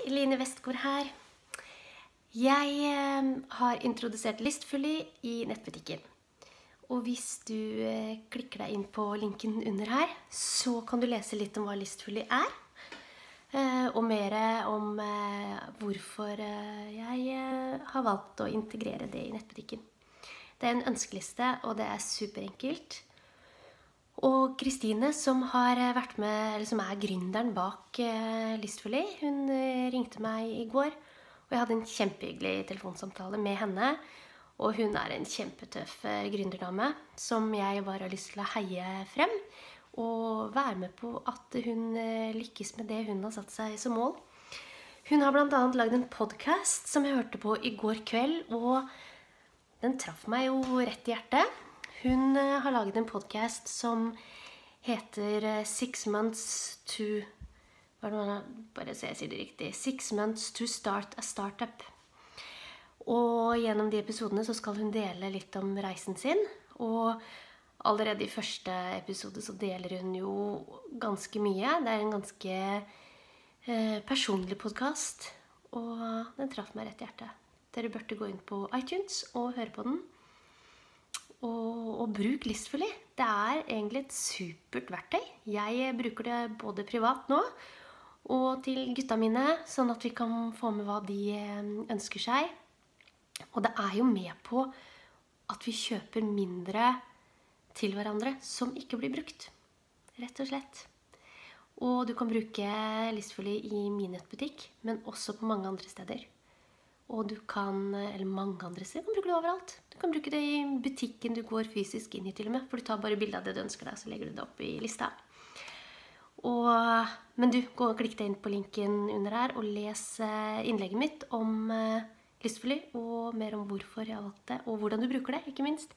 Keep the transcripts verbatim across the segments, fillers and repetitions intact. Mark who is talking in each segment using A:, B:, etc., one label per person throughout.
A: Line Westgård her. Jeg eh, har introdusert Listfully i nettbutikken. Og hvis du eh, klikker deg inn på linken under her, så kan du lese litt om hva Listfully er. Eh, og mer om eh, hvorfor eh, jeg eh, har valgt å integrere det i nettbutikken. Det er en ønskeliste, og det er superenkelt. Og Kristine, som har vært med, eller som er gründeren bak eh, Listfully, hun eh, ringte meg i går, og jeg hadde en kjempehyggelig telefonsamtale med henne. Og hun er en kjempetøff eh, gründerdame, som jeg bare har lyst til å heie frem, og være med på at hun eh, lykkes med det hun har satt seg som mål. Hun har blant annet laget en podcast som jeg hørte på i går kveld, og den traff meg jo rett i hjertet. Hun har laget en podcast som heter Six Months to... Hva er det man har? Bare så jeg sier det riktig. Six Months to Start a Startup. Og gjennom de episodene så skal hun dele litt om reisen sin. Og allerede i første episode så deler hun jo ganske mye. Det er en ganske eh, personlig podcast. Og den traff meg rett i hjertet. Dere burde gå inn på iTunes og høre på den. Og, og bruk Listfully. Det er egentlig et supert verktøy. Jeg bruker det både privat nå og til gutta mine, sånn at vi kan få med hva de ønsker seg. Og det er jo med på at vi kjøper mindre til hverandre som ikke blir brukt. Rett og slett. Og du kan bruke Listfully i min nettbutikk, men også på mange andre steder. Og du kan, eller mange andre steder, kan bruke det overalt. Du kan bruke det i butikken du går fysisk inn i til og med, for du tar bare bilde av det du ønsker deg, så legger du det opp i lista. Og, men du, gå og klikk deg inn på linken under her, og les innlegget mitt om Listfully, og mer om hvorfor jeg har valgt det, og hvordan du bruker det, ikke minst.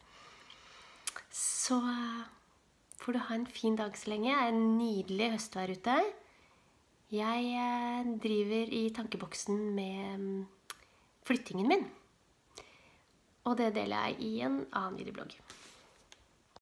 A: Så får du ha en fin dag så lenge. Det er en nydelig høstvær ute. Jeg driver i tankeboksen med flyttingen min. Og det deler jeg i en annen videoblogg.